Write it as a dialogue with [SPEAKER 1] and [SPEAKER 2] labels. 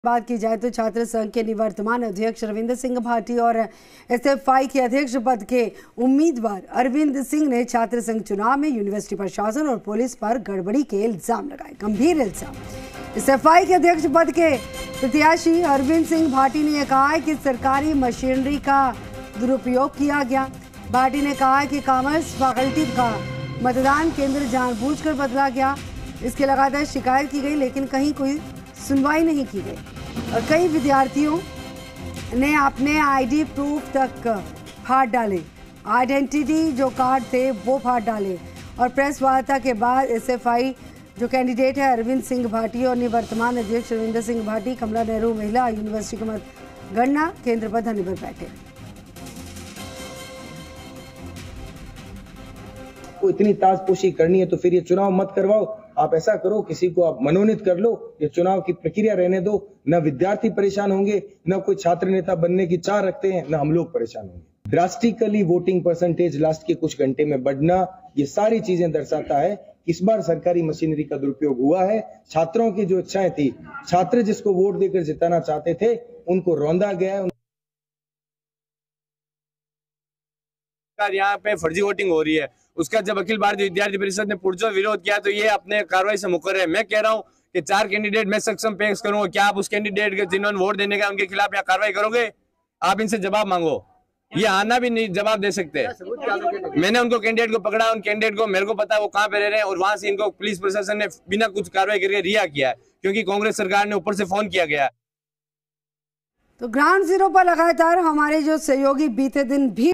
[SPEAKER 1] बात की जाए तो छात्र संघ के निवर्तमान अध्यक्ष रविंद्र सिंह भाटी और एसएफआई के अध्यक्ष पद के उम्मीदवार अरविंद सिंह ने छात्र संघ चुनाव में यूनिवर्सिटी प्रशासन और पुलिस पर गड़बड़ी के इल्जाम लगाए। गंभीर इल्जाम। एसएफआई के अध्यक्ष पद के प्रत्याशी अरविंद सिंह भाटी ने यह कहा है कि सरकारी मशीनरी का दुरुपयोग किया गया। भाटी ने कहा कि कॉमर्स फैकल्टी का मतदान केंद्र जानबूझकर बदला गया। इसकी लगातार शिकायत की गई, लेकिन कहीं कोई सुनवाई नहीं की गई और कई विद्यार्थियों ने अपने आईडी प्रूफ तक फाड़ डाले। आइडेंटिटी जो कार्ड थे वो फाड़ डाले। और प्रेस वार्ता के बाद एसएफआई जो कैंडिडेट है अरविंद सिंह भाटी और निवर्तमान अध्यक्ष रविंद्र सिंह भाटी कमला नेहरू महिला यूनिवर्सिटी के मतगणना केंद्र पर धरने पर बैठे।
[SPEAKER 2] को इतनी ताजपोशी करनी है तो फिर ये चुनाव मत करवाओ। आप ऐसा करो, किसी को आप मनोनीत कर लो, ये चुनाव की प्रक्रिया रहने दो। न विद्यार्थी परेशान होंगे, न कोई छात्र नेता बनने की चाह रखते हैं, न हम लोग परेशान होंगे। ड्रास्टिकली वोटिंग परसेंटेज लास्ट के कुछ घंटे में बढ़ना, ये सारी चीजें दर्शाता है कि इस बार सरकारी मशीनरी का दुरुपयोग हुआ है। छात्रों की जो इच्छाएं थी, छात्र जिसको वोट देकर जिताना चाहते थे, उनको रौंदा गया है।
[SPEAKER 3] यहाँ पे फर्जी वोटिंग हो रही है, उसका जब अखिल भारतीय विद्यार्थी परिषद ने पुरजोर विरोध किया तो ये अपने कार्रवाई से मुकर है। मैं कह रहा हूँ कि 4 कैंडिडेट मैं सक्षम पेश करूंगा, क्या आप उस कैंडिडेट के जिन्होंने वोट देने का उनके खिलाफ यहाँ कार्रवाई करोगे? आप इनसे जवाब मांगो। ये आना भी नहीं जवाब दे सकते। मैंने उनको कैंडिडेट को पकड़ा, उन कैंडिडेट को मेरे को पता है वो कहाँ पे रह रहे हैं, और वहां से इनको पुलिस प्रशासन ने बिना कुछ कार्रवाई करके रिहा किया है, क्योंकि कांग्रेस सरकार ने ऊपर से फोन किया गया।
[SPEAKER 1] तो ग्राउंड जीरो पर लगातार हमारे जो सहयोगी बीते दिन भी